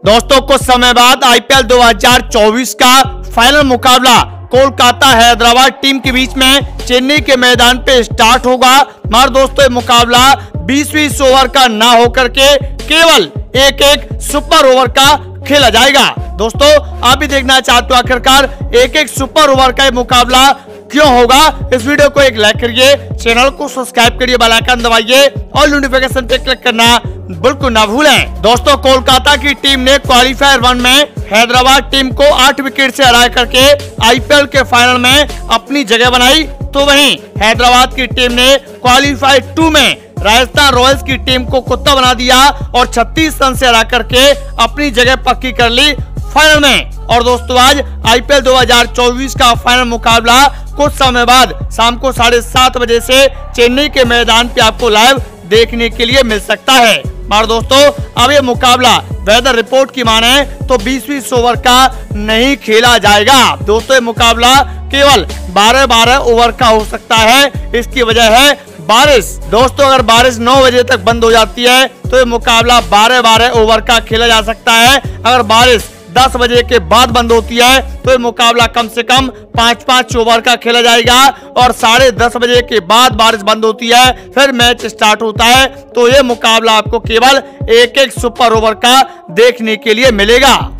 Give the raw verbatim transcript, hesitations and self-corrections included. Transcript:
दोस्तों कुछ समय बाद आईपीएल दो हज़ार चौबीस का फाइनल मुकाबला कोलकाता हैदराबाद टीम के बीच में चेन्नई के मैदान पे स्टार्ट होगा। मगर दोस्तों ये मुकाबला बीस बीस ओवर का ना होकर के केवल एक एक सुपर ओवर का खेला जाएगा। दोस्तों आप भी देखना चाहते हो आखिरकार एक एक सुपर ओवर का ये मुकाबला क्यों होगा, इस वीडियो को एक लाइक करिए, चैनल को सब्सक्राइब करिए, बेल आइकन दबाइए और नोटिफिकेशन पे क्लिक करना बिल्कुल ना भूलें। दोस्तों कोलकाता की टीम ने क्वालिफायर वन में हैदराबाद टीम को आठ विकेट से हरा करके आईपीएल के फाइनल में अपनी जगह बनाई, तो वहीं हैदराबाद की टीम ने क्वालिफायर टू में राजस्थान रॉयल्स की टीम को कुत्ता बना दिया और छत्तीस रन से हरा करके अपनी जगह पक्की कर ली फाइनल में। और दोस्तों आज आईपीएल दो हज़ार चौबीस का फाइनल मुकाबला कुछ समय बाद शाम को साढ़े सात बजे से चेन्नई के मैदान पे आपको लाइव देखने के लिए मिल सकता है। मगर दोस्तों अब ये मुकाबला वेदर रिपोर्ट की माने तो बीस बीस ओवर का नहीं खेला जाएगा। दोस्तों ये मुकाबला केवल बारह बारह ओवर का हो सकता है। इसकी वजह है बारिश। दोस्तों अगर बारिश नौ बजे तक बंद हो जाती है तो ये मुकाबला बारह बारह ओवर का खेला जा सकता है। अगर बारिश दस बजे के बाद बंद होती है तो ये मुकाबला कम से कम पाँच पाँच ओवर का खेला जाएगा और साढ़े दस बजे के बाद बारिश बंद होती है फिर मैच स्टार्ट होता है, तो ये मुकाबला आपको केवल एक एक सुपर ओवर का देखने के लिए मिलेगा।